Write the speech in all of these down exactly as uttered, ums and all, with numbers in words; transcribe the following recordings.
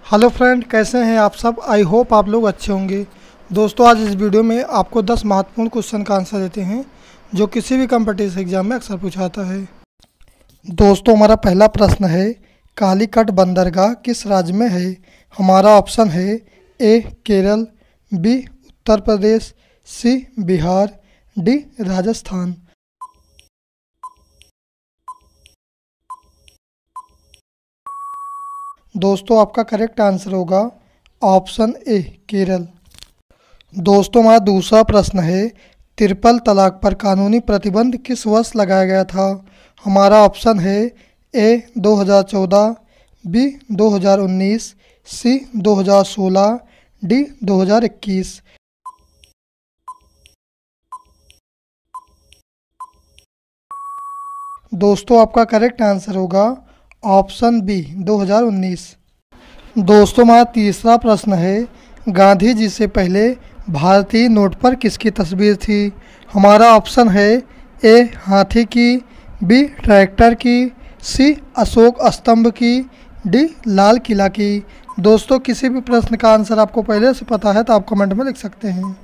Hello friend, कैसे हैं आप सब। आई होप आप लोग अच्छे होंगे। दोस्तों, आज इस वीडियो में आपको दस महत्वपूर्ण क्वेश्चन का आंसर देते हैं जो किसी भी कॉम्पिटिटिव एग्जाम में अक्सर पूछा जाता है। दोस्तों, हमारा पहला प्रश्न है, कालीकट बंदरगाह किस राज्य में है। हमारा ऑप्शन है A Kerala, B Uttar Pradesh, C Bihar, D Rajasthan. दोस्तों, आपका करेक्ट आंसर होगा ऑप्शन ए केरल। दोस्तों, हमारा दूसरा प्रश्न है, ट्रिपल तलाक पर कानूनी प्रतिबंध किस वर्ष लगाया गया था। हमारा ऑप्शन है ए दो हज़ार चौदह, बी दो हज़ार उन्नीस, सी दो हज़ार सोलह, डी दो हज़ार इक्कीस। दोस्तों, आपका करेक्ट आंसर होगा ऑप्शन बी दो हज़ार उन्नीस। दोस्तों, हमारा तीसरा प्रश्न है, गांधी जी से पहले भारतीय नोट पर किसकी तस्वीर थी। हमारा ऑप्शन है ए हाथी की, बी ट्रैक्टर की, सी अशोक स्तंभ की, डी लाल किला की। दोस्तों, किसी भी प्रश्न का आंसर आपको पहले से पता है तो आप कमेंट में लिख सकते हैं।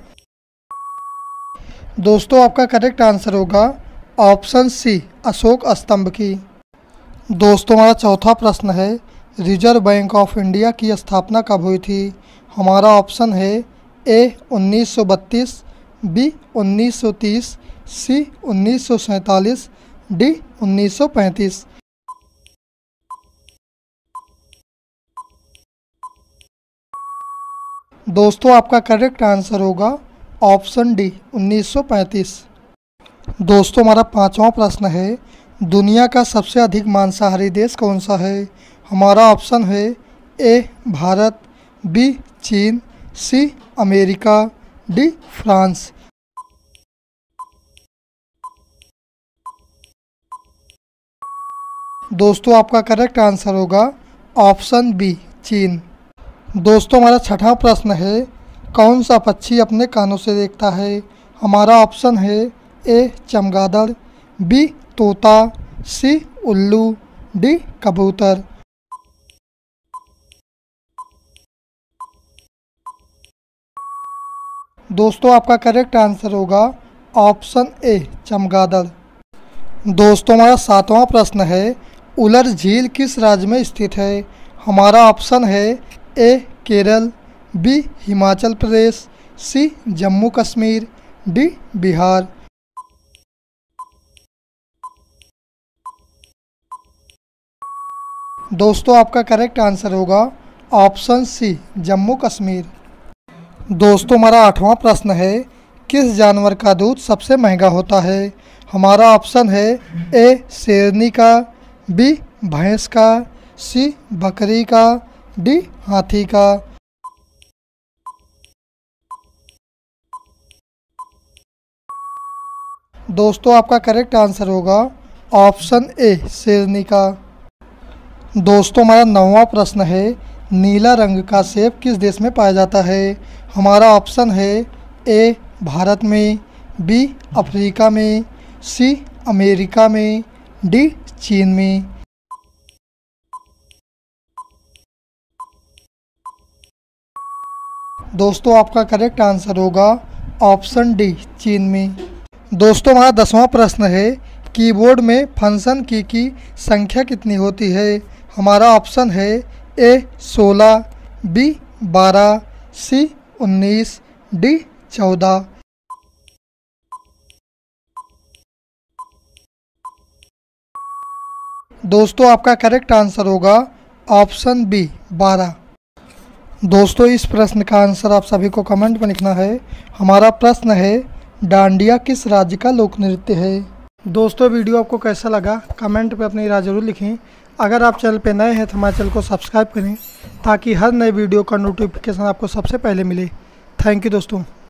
दोस्तों, आपका करेक्ट आंसर होगा ऑप्शन सी अशोक स्तंभ की। दोस्तों, हमारा चौथा प्रश्न है, रिजर्व बैंक ऑफ इंडिया की स्थापना कब हुई थी। हमारा ऑप्शन है ए उन्नीस सौ बत्तीस, बी उन्नीस सौ तीस, सी उन्नीस सौ सैंतालीस, डी उन्नीस सौ पैंतीस। दोस्तों, आपका करेक्ट आंसर होगा ऑप्शन डी उन्नीस सौ पैंतीस। दोस्तों, हमारा पांचवा प्रश्न है, दुनिया का सबसे अधिक मांसाहारी देश कौन सा है। हमारा ऑप्शन है ए भारत, बी चीन, सी अमेरिका, डी फ्रांस। दोस्तों, आपका करेक्ट आंसर होगा ऑप्शन बी चीन। दोस्तों, हमारा छठा प्रश्न है, कौन सा पक्षी अपने कानों से देखता है। हमारा ऑप्शन है ए चमगादड़, बी तोता, सी उल्लू, डी कबूतर। दोस्तों, आपका करेक्ट आंसर होगा ऑप्शन ए चमगादड़। दोस्तों, हमारा सातवां प्रश्न है, उलर झील किस राज्य में स्थित है। हमारा ऑप्शन है A Kerala, B Himachal Pradesh, C Jammu Kashmir, D Bihar. दोस्तों, आपका करेक्ट आंसर होगा ऑप्शन सी जम्मू कश्मीर। दोस्तों, हमारा आठवां प्रश्न है, किस जानवर का दूध सबसे महंगा होता है। हमारा ऑप्शन है ए शेरनी का, बी भैंस का, सी बकरी का, डी हाथी का। दोस्तों, आपका करेक्ट आंसर होगा ऑप्शन ए शेरनी का। दोस्तों, हमारा नौवां प्रश्न है, नीला रंग का सेब किस देश में पाया जाता है। हमारा ऑप्शन है ए भारत में, बी अफ्रीका में, सी अमेरिका में, डी चीन में। दोस्तों, आपका करेक्ट आंसर होगा ऑप्शन डी चीन में। दोस्तों, हमारा दसवां प्रश्न है, कीबोर्ड में फंक्शन की की संख्या कितनी होती है। हमारा ऑप्शन है ए सोलह, बी बारह, सी उन्नीस, डी चौदह। दोस्तों, आपका करेक्ट आंसर होगा ऑप्शन बी बारह। दोस्तों, इस प्रश्न का आंसर आप सभी को कमेंट में लिखना है। हमारा प्रश्न है, डांडिया किस राज्य का लोक नृत्य है। दोस्तों, वीडियो आपको कैसा लगा कमेंट पे अपनी राय जरूर लिखें। अगर आप चैनल पे नए हैं तो हमारे चैनल को सब्सक्राइब करें ताकि हर नए वीडियो का नोटिफिकेशन आपको सबसे पहले मिले। थैंक यू दोस्तों।